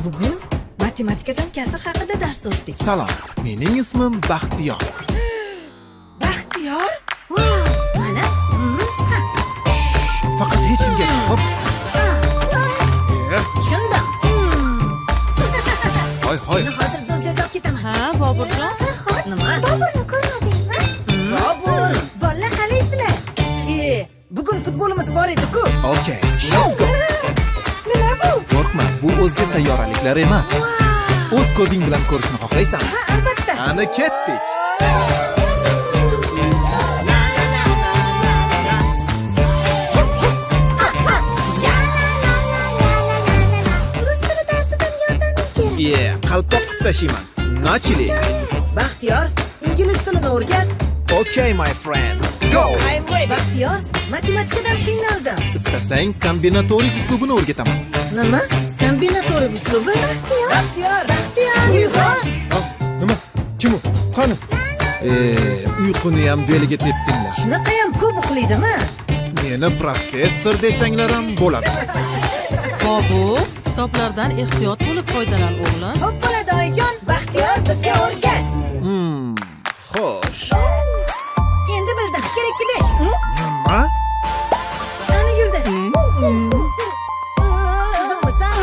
Bugun matematikadan kasr haqida dars o'tdik. Salom, mening ismim Baxtiyor. Baxtiyor? Wow, mana. Faqat hech kimga hop. Tushundim. Hoy. Seni hozir zo'r joyga olib ketaman. Ha, Boburjon. Nima? Boburni ko'rmadingmi? Bobur, bolalar qalaysizlar? Bugun futbolimiz bor edi-ku. Okay, let's go. Nima bu? Qo'rqma, bu o'zga sayyoraliklar emas. O'z ko'zing bilan ko'rishni xohlaysanmi? Ha, albatta. Ana ketdik. Rus tili darsidan yordaming kerak. Qalpoq qilib tashiyman. Nachili. Baxtiyor, ingliz tilini o'rgat. Okay, my friend. Go. I'm ready. Baxtiyor, matematikadan qiynaldim. Istasang kombinatorik uslubini o'rgataman. Nima? Kombinatorik uslubi? Baxtiyor. Uyg'on. Nima? Kim u? Qani? Uyquni ham beliga tepdinglar. Shunaqa ham ko'p uxlaydimi? Meni professor desanglar ham bo'ladi. Bobur, kitoblardan ehtiyot bo'lib foydalan o'g'lim. Xo'p bo'ladi oyijon. Baxtiyor bizga o'rgat. Xo'sh. Endi bildim. Kerakli 5. Nima? Qani Yulduz? Qizimmisan?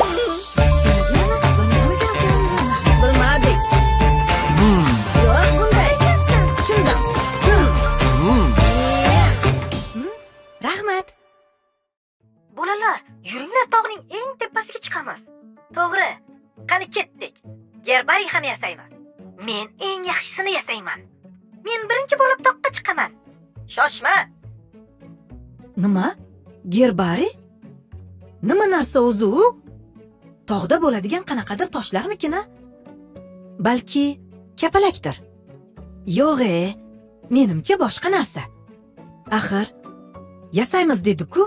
Bilmadik. Yo'q, bunday. Tushundim. Rahmat. Bolalar, yuringlar tog'ning eng tepasiga chiqamiz. To'g'ri. Qani ketdik. Gerbariy ham yasaymiz. Men eng yaxshisini yasayman. Men birinchi bo'lib toqqa chiqaman. Shoshma. Nima? Gerbariy? Nima narsa o'zi u? Tog'da bo'ladigan qanaqadir toshlarmikin-a? Balki kapalakdir. Yo'q, menimcha boshqa narsa. Axir yasaymiz dedi-ku.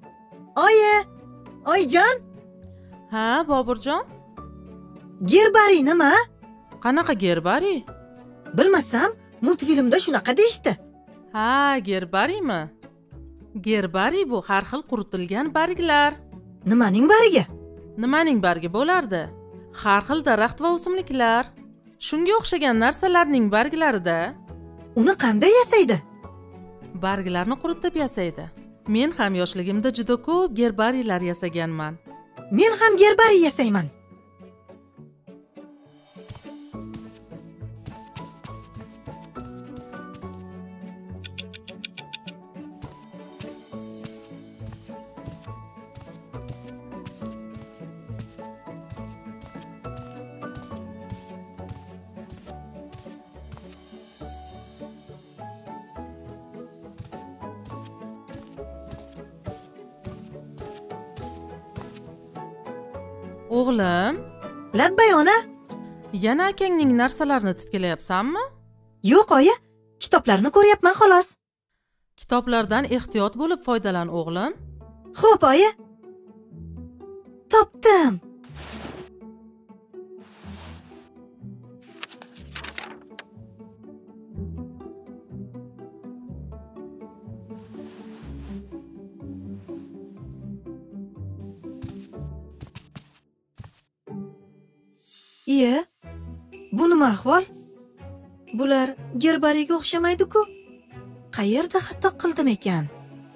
Oyijon? Ha, Boburjon. Gerbariy nima? Qanaqa gerbariy? Bilmasam, multfilmda shunaqa deyishdi. Ha, gerbariymi? Gerbariy bu har xil quritilgan barglar. Nimaning bariga? Nimaning bargi bo'lardi? Har xil daraxt va o'simliklar. Shunga o'xshagan narsalarning barglarida. Uni qanday yasaydi? Barglarni quritib yasaydi. Men ham yoshligimda juda ko'p gerbariylar yasaganman. Men ham gerbariy yasayman. O'g'lim, Labbay ona? yana akangning narsalarini titkilayapsanmi? Yo'q, oyi. Kitoblarni ko'ryapman xolos. Kitoblardan ehtiyot bo'lib foydalan o'g'lim. Xo'p, oyi. Topdim. Bu nima ahvol? Bular gerbariyga o'xshamaydi-ku. Qayerda xato qildim ekan?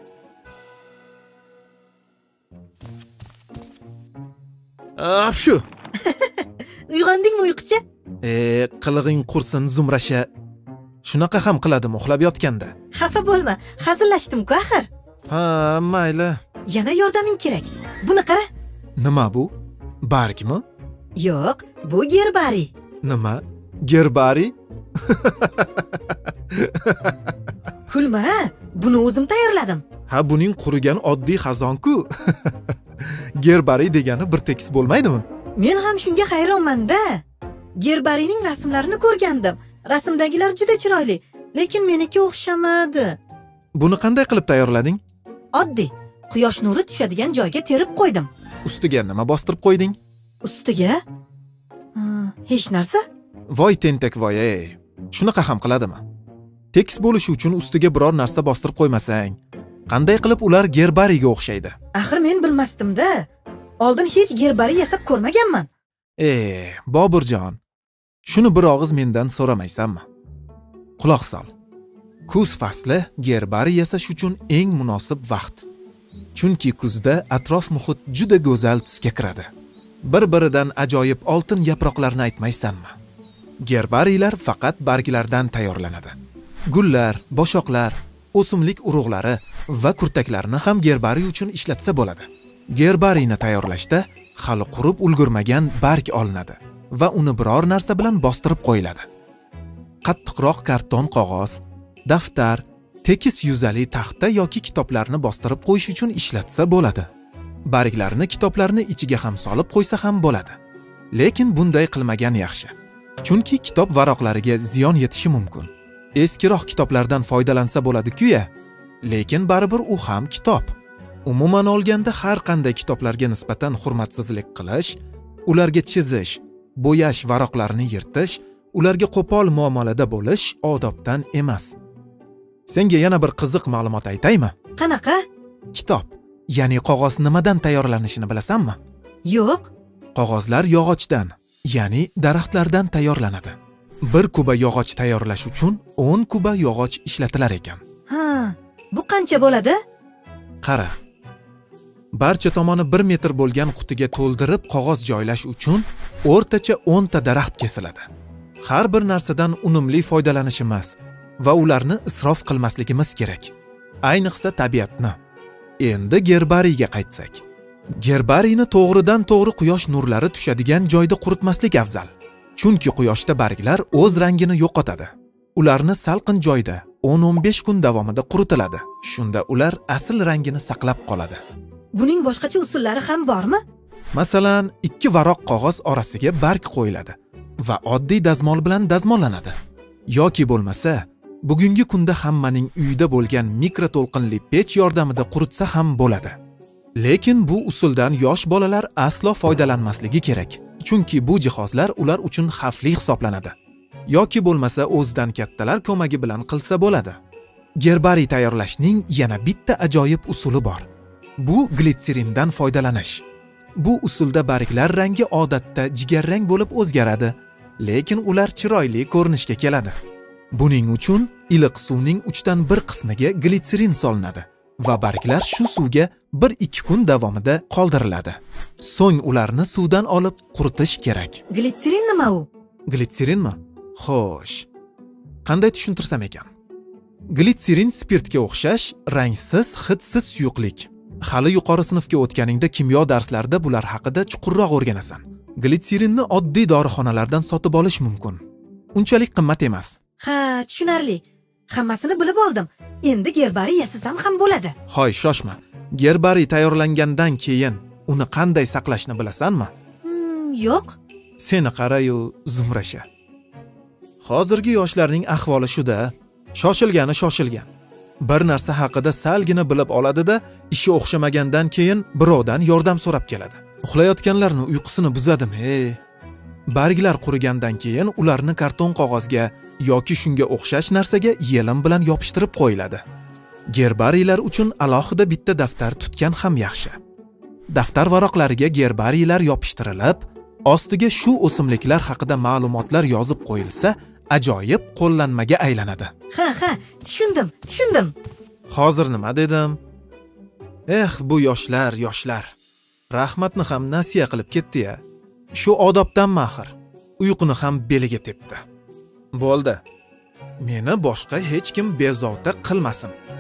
Shu. Uyg'ondingmi uyquchi? Qilig'ing qursin Zumrasha. Shunaqa ham qiladimi uxlab yotganda? Xafa bo'lma, hazillashdim-ku axir. Ha, mayli. Yana yordaming kerak. Buni qara. Nima bu? Bargmi? Yo'q, bu gerbariy. Nima? Gerbariy? Kulma, buni o'zim tayyorladim. Ha, buning qurigan oddiy xazon-ku. Gerbariy degani bir tekis bo'lmaydimi? Men ham shunga hayronman-da. Gerbariyning rasmlarini ko'rgandim. Rasmdagilar juda chiroyli, lekin meniki o'xshamadi. Buni qanday qilib tayyorlading? Oddiy, quyosh nuri tushadigan joyga terib qo'ydim. Ustiga nima bostirib qo'yding? Ustiga? Hech narsa? Voy tentak voy, Shunaqa ham qiladimi? Tekis bo'lishi uchun ustiga biror narsa bostirib qo'ymasang, qanday qilib ular gerbariyga o'xshaydi? Axir men bilmasdim-da. Oldin hech gerbariy yasab ko'rmaganman. Boburjon, shuni bir og'iz mendan so'ramaysanmi? Quloq sol. Kuz fasli gerbariy yasash uchun eng munosib vaqt. Chunki kuzda atrof muhit juda go'zal tusga kiradi. Bir-biridan ajoyib oltin yaproqlarni aytmaysanmi? Gerbariylar faqat barglardan tayyorlanadi. Gullar, boshoqlar, o'simlik urug'lari va kurtaklarni ham gerbariy uchun ishlatsa bo'ladi. Gerbariyni tayyorlashda hali qurib ulgurmagan barg olinadi va uni biror narsa bilan bostirib qo'yiladi. Qattiqroq karton qog'oz, daftar, tekis yuzali taxta yoki kitoblarni bostirib qo'yish uchun ishlatsa bo'ladi. Barglarni kitoblarni ichiga ham solib qo'ysa ham bo'ladi. Lekin bunday qilmagan yaxshi. Chunki kitob varaqlariga ziyon yetishi mumkin. Eskiroq kitoblardan foydalansa bo'ladi-ku-ya, lekin baribir u ham kitob. Umuman olganda har qanday kitoblarga nisbatan hurmatsizlik qilish, ularga chizish, bo'yash varaqlarini yirtish, ularga qo'pol muomalada bo'lish odobdan emas. Senga yana bir qiziq ma'lumot aytaymi? Qanaqa? Kitob, ya'ni qog'oz nimadan tayyorlanishini bilasanmi? Yo'q. Qog'ozlar yog'ochdan, ya'ni daraxtlardan tayyorlanadi. 1 kuba yog'och tayyorlash uchun 10 kuba yog'och ishlatilar ekan. Ha, bu qancha bo'ladi? Qara. Barcha tomoni 1 metr bo'lgan qutiga to'ldirib qog'oz joylash uchun o'rtacha 10 ta daraxt kesiladi. Har bir narsadan unumli foydalanishimiz va ularni isrof qilmasligimiz kerak. Ayniqsa tabiatni. Endi gerbariyga qaytsak. Gerbariyni to'g'ridan-to'g'ri quyosh nurlari tushadigan joyda quritmaslik afzal. Chunki quyoshda barglar o'z rangini yo'qotadi. Ularni salqin joyda 10-15 kun davomida quritiladi. Shunda ular asl rangini saqlab qoladi. Buning boshqacha usullari ham bormi? Masalan, 2 varoq qog'oz orasiga barg qo'yiladi va oddiy dazmol bilan dazmollanadi. Yoki bo'lmasa, bugungi kunda hammaning uyida bo'lgan mikroto'lqinli pech yordamida quritsa ham bo'ladi. Lekin bu usuldan yosh bolalar aslo foydalanmasligi kerak. Chunki bu jihozlar ular uchun xavfli hisoblanadi. Yoki bo'lmasa o'zidan kattalar ko'magi bilan qilsa bo'ladi. Gerbariy tayyorlashning yana bitta ajoyib usuli bor. Bu glitserindan foydalanish. Bu usulda barglar rangi odatda jigarrang bo'lib o'zgaradi, lekin ular chiroyli ko'rinishga keladi. Buning uchun iliq suvning 3dan 1 qismiga glitserin solinadi va barglar shu suvga 1-2 kun davomida qoldiriladi. So'ng ularni suvdan olib quritish kerak. Glitserin nima u? Glitserinmi? Xo'sh. Qanday tushuntirsam ekan? Glitserin spirtga o'xshash rangsiz, hidsiz suyuqlik. Hali yuqori sinfga o'tganingda kimyo darslarida bular haqida chuqurroq o'rganasan. Glitserinni oddiy dorixonalardan sotib olish mumkin. Unchalik qimmat emas. Ha, tushunarli. Hammasini bilib oldim. Endi gerbariy yasasam ham bo'ladi. Hoy, shoshma. Gerbariy tayyorlangandan keyin uni qanday saqlashni bilasanmi? Yo'q. Seni qara-yu, Zumrasha. Hozirgi yoshlarning ahvoli shu-da. Shoshilgan. Bir narsa haqida salgina bilib oladi-da, ishi o'xshamagandan keyin birovdan yordam so'rab keladi. Uxlayotganlarning uyqusini buzadimi? Barglar qurigandan keyin ularni karton qog'ozga yoki shunga o'xshash narsaga yelim bilan yopishtirib qo'yiladi. Gerbariylar uchun alohida bitta daftar tutgan ham yaxshi. Daftar varaqlariga gerbariylar yopishtirilib, ostiga shu o'simliklar haqida ma'lumotlar yozib qo'yilsa, ajoyib qo'llanmaga aylanadi. Ha, tushundim. Hozir nima dedim? Bu yoshlar. Rahmatni ham nasiya qilib ketdi-ya. Shu odobdan mahir. Uyquni ham beliga tepdi. Bo'ldi. Meni boshqa hech kim bezovta qilmasin.